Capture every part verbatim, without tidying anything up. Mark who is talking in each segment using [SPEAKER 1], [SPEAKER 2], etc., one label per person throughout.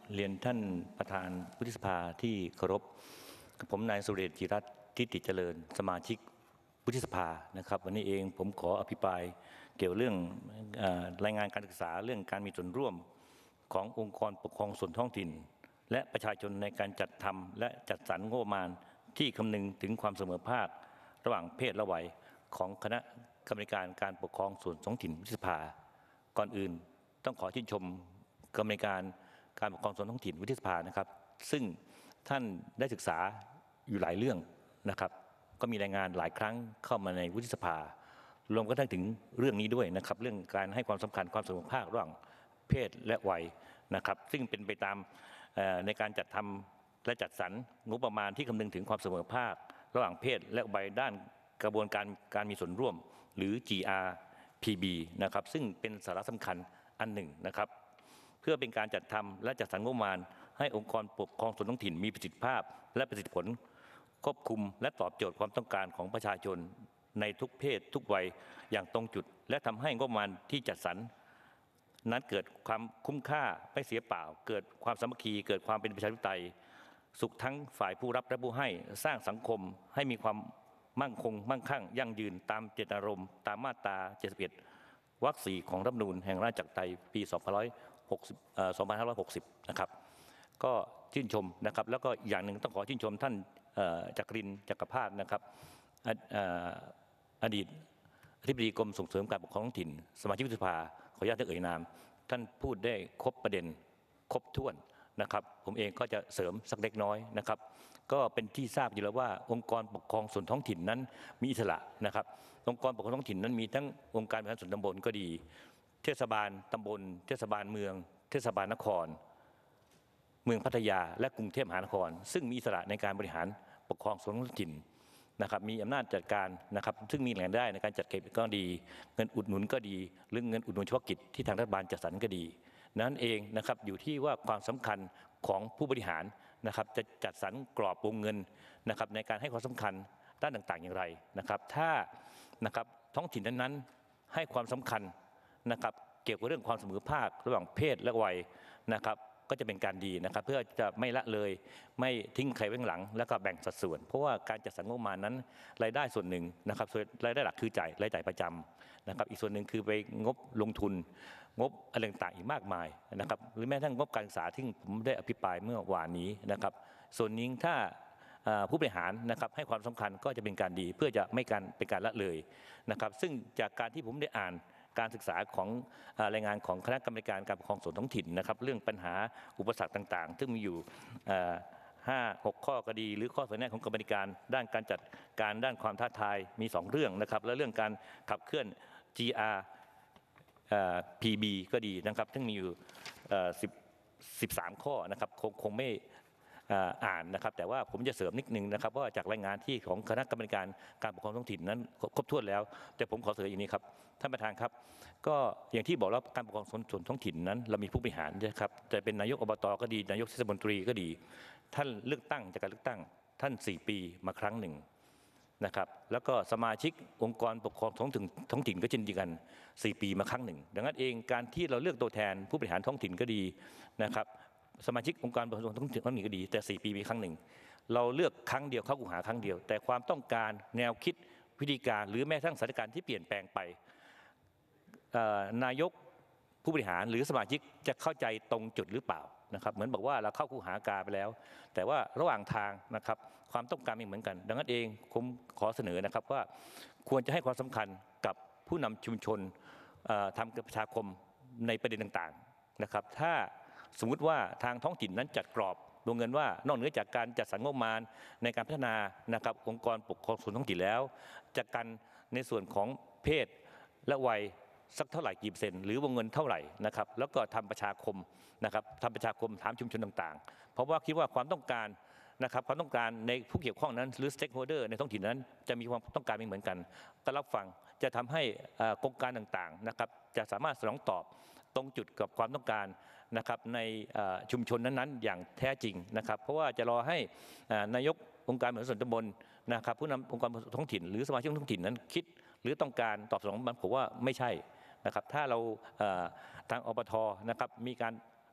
[SPEAKER 1] เรียนท่านประธานวุฒิสภาที่เคารพผมนายสุเรศจิรัตน์ทิติเจริญสมาชิกวุฒิสภานะครับวันนี้เองผมขออภิปรายเกี่ยวเรื่องรายงานการศึกษาเรื่องการมีส่วนร่วมขององค์กรปกครองส่วนท้องถิ่นและประชาชนในการจัดทำและจัดสรรงบประมาณที่คำนึงถึงความเสมอภาคระหว่างเพศและวัยของคณะกรรมการการปกครองส่วนท้องถิ่นวุฒิสภาก่อนอื่นต้องขอชื่นชมกรรมการการปกครองส่วนท้องถิ่นวุฒิสภานะครับซึ่งท่านได้ศึกษาอยู่หลายเรื่องนะครับก็มีรายงานหลายครั้งเข้ามาในวุฒิสภารวมกระทั่งถึงเรื่องนี้ด้วยนะครับเรื่องการให้ความสำคัญความเสมอภาคระหว่างเพศและวัยนะครับซึ่งเป็นไปตามในการจัดทำและจัดสรรงบประมาณที่คำนึงถึงความเสมอภาคระหว่างเพศและวัยด้านกระบวนการการมีส่วนร่วมหรือ จี อาร์ พี บี นะครับซึ่งเป็นสาระสำคัญอันหนึ่งนะครับเพื่อเป็นการจัดทำและจัดสรรงบประมาณให้องค์กรปกครองส่วนท้องถิ่นมีประสิทธิภาพและประสิทธิผลควบคุมและตอบโจทย์ความต้องการของประชาชนในทุกเพศทุกวัยอย่างตรงจุดและทำให้งบประมาณที่จัดสรรนั้นเกิดความคุ้มค่าไม่เสียเปล่าเกิดความสามัคคีเกิดความเป็นประชาธิปไตยสุขทั้งฝ่ายผู้รับและผู้ให้สร้างสังคมให้มีความมั่นคงมั่งคั่งยั่งยืนตามเจตนารมณ์ตามมาตราเจ็ดสิบเอ็ดวรรคสี่ของรัฐธรรมนูญแห่งราชอาณาจักรไทยปีสองพันห้าร้อยหกสิบนะครับก็ชื่นชมนะครับแล้วก็อย่างหนึ่งต้องขอชื่นชมท่านจักรินทร์จักรภาสนะครับอดีตอธิบดีกรมส่งเสริมการปกครองท้องถิ่นสมาชิกวุฒิสภาขออนุญาตท่านเอ่ยนามท่านพูดได้ครบประเด็นครบถ้วนนะครับผมเองก็จะเสริมสักเล็กน้อยนะครับก็เป็นที่ทราบอยู่แล้วว่าองค์กรปกครองส่วนท้องถิ่นนั้นมีอิสระนะครับองค์กรปกครองท้องถิ่นนั้นมีทั้งองค์การบริหารส่วนตำบลก็ดีเทศบาลตำบลเทศบาลเมืองเทศบาลนครเมืองพัทยาและกรุงเทพมหานครซึ่งมีอิสระในการบริหารปกครองส่วนท้องถิ่นนะครับมีอำนาจจัดการนะครับซึ่งมีแหล่งได้ในการจัดเก็บก็ดีเงินอุดหนุนก็ดีหรือเงินอุดหนุนเฉพาะกิจที่ทางรัฐบาลจัดสรรก็ดีนั้นเองนะครับอยู่ที่ว่าความสำคัญของผู้บริหารนะครับจะจัดสรรกรอบวงเงินนะครับในการให้ความสำคัญด้านต่างๆอย่างไรนะครับถ้านะครับท้องถิ่นนั้นๆให้ความสำคัญนะครับเกี่ยวกับเรื่องความเสมอภาคระหว่างเพศและวัยนะครับก็จะเป็นการดีนะครับเพื่อจะไม่ละเลยไม่ทิ้งใครไว้ข้างหลังแล้วก็แบ่งสัดส่วนเพราะว่าการจัดสรรงบประมาณนั้นรายได้ส่วนหนึ่งนะครับส่วนรายได้หลักคือจ่ายรายจ่ายประจำนะครับอีกส่วนหนึ่งคือไปงบลงทุนงบอะไรต่างๆอีกมากมายนะครับหรือแม้กระทั่งงบการศึกษาที่ผมได้อภิปรายเมื่อวานนี้นะครับส่วนนี้ถ้าผู้บริหารนะครับให้ความสำคัญก็จะเป็นการดีเพื่อจะไม่การเป็นการละเลยนะครับซึ่งจากการที่ผมได้อ่านการศึกษาของรายงานของคณะกรรมการการปกครองส่วนท้องถิ่นนะครับเรื่องปัญหาอุปสรรคต่างๆซึ่งมีอยู่ห้าหกข้อก็ดีหรือข้อเสนอแนะของกรรมการด้านการจัดการด้านความท้าทายมีสองเรื่องนะครับและเรื่องการขับเคลื่อน จี อาร์ พี บี ก็ดีนะครับซึ่งมีอยู่สิบสามข้อนะครับคงคงไม่อ่านนะครับแต่ว่าผมจะเสริมนิดนึงนะครับว่าจากรายงานที่ของคณะกรรมการการปกครองท้องถิ่นนั้นครบถ้วนแล้วแต่ผมขอเสริมอย่างนี้ครับท่านประธานครับก็อย่างที่บอกแล้วการปกครองส่วนท้องถิ่นนั้นเรามีผู้บริหารนะครับแต่เป็นนายกอบตก็ดีนายกเทศมนตรีก็ดีท่านเลือกตั้งจากการเลือกตั้งท่านสี่ปีมาครั้งหนึ่งนะครับแล้วก็สมาชิกองค์กรปกครองท้องถิ่นท้องถิ่นก็เช่นเดียวกันสี่ปีมาครั้งหนึ่งดังนั้นเองการที่เราเลือกตัวแทนผู้บริหารท้องถิ่นก็ดีนะครับสมาชิกองค์การปกครองท้องถิ่นก็ดีแต่สี่ปีมีครั้งหนึ่งเราเลือกครั้งเดียวเข้าคูหาครั้งเดียวแต่ความต้องการแนวคิดวิธีการหรือแม้กระทั่งสถานการณ์ที่เปลี่ยนแปลงไปนายกผู้บริหารหรือสมาชิกจะเข้าใจตรงจุดหรือเปล่านะครับเหมือนบอกว่าเราเข้าคูหากาไปแล้วแต่ว่าระหว่างทางนะครับความต้องการไม่เหมือนกันดังนั้นเองผมขอเสนอนะครับว่าควรจะให้ความสำคัญกับผู้นำชุมชนทำกับประชาคมในประเด็นต่างๆนะครับถ้าสมมุติว่าทางท้องถิ่นนั้นจัดกรอบวงเงินว่านอกเหนือจากการจัดสรรงบประมาณในการพัฒนานะครับองค์กรปกครองส่วนท้องถิ่นแล้วจากการในส่วนของเพศและวัยสักเท่าไหร่กี่เปอร์เซ็นต์หรือวงเงินเท่าไหร่นะครับแล้วก็ทำประชาคมนะครับทำประชาคมถามชุมชนต่างๆเพราะว่าคิดว่าความต้องการนะครับความต้องการในผู้เกี่ยวข้องนั้นหรือ stakeholder ในท้องถิ่นนั้นจะมีความต้องการไม่เหมือนกันแต่รับฟังจะทำให้โครงการต่างๆนะครับจะสามารถสนองตอบตรงจุดกับความต้องการนะครับในชุมชนนั้นๆอย่างแท้จริงนะครับเพราะว่าจะรอให้นายกองค์การบริหารส่วนตำบลนะครับผู้นำองค์กรท้องถิ่นหรือสมาชิกท้องถิ่นนั้นคิดหรือต้องการตอบสนองมันผมว่าไม่ใช่นะครับถ้าเราทางอบทนะครับมีการ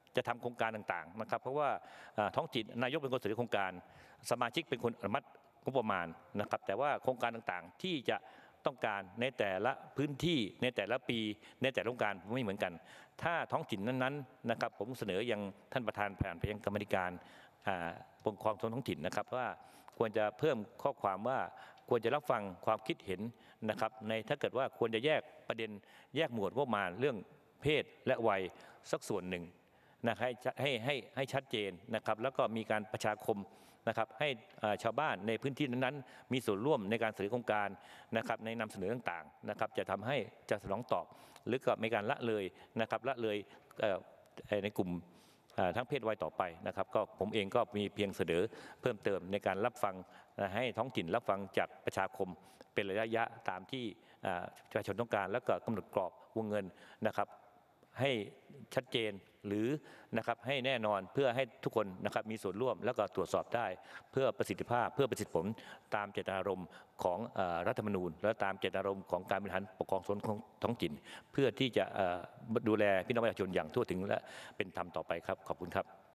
[SPEAKER 1] จะทำโครงการต่างๆนะครับเพราะว่าท้องถิ่นนายกเป็นคนเสนอโครงการสมาชิกเป็นคนอนุมัติงบประมาณนะครับแต่ว่าโครงการต่างๆที่จะต้องการในแต่ละพื้นที่ในแต่ละปีในแต่ละโครงการไม่เหมือนกันถ้าท้องถิ่นนั้นๆนะครับผมเสนอยังท่านประธานผ่านไปยังกรรมธิการปกครองส่วนท้องถิ่นนะครับว่าควรจะเพิ่มข้อความว่าควรจะรับฟังความคิดเห็นนะครับในถ้าเกิดว่าควรจะแยกประเด็นแยกหมวดงบประมาณเรื่องเพศและวัยสักส่วนหนึ่งนะให้ให้ให้ให้ชัดเจนนะครับแล้วก็มีการประชาคมนะครับให้ชาวบ้านในพื้นที่นั้นๆมีส่วนร่วมในการเสนอโครงการนะครับในนำเสนอต่างๆนะครับจะทำให้จะสนองตอบหรือก็มีการละเลยนะครับละเลยในกลุ่มทั้งเพศวัยต่อไปนะครับก็ผมเองก็มีเพียงเสนอเพิ่มเติมในการรับฟังให้ท้องถิ่นรับฟังจากประชาคมเป็นระยะตามที่ประชาชนต้องการแล้วก็กำหนดกรอบวงเงินนะครับให้ชัดเจนหรือนะครับให้แน่นอนเพื่อให้ทุกคนนะครับมีส่วนร่วมแล้วก็ตรวจสอบได้เพื่อประสิทธิภาพเพื่อประสิทธิผลตามเจตนารมณ์ของรัฐธรรมนูญและตามเจตนารมณ์ของการบริหารปกครองส่วนท้องถิ่นเพื่อที่จะดูแลพี่น้องประชาชนอย่างทั่วถึงและเป็นธรรมต่อไปครับขอบคุณครับ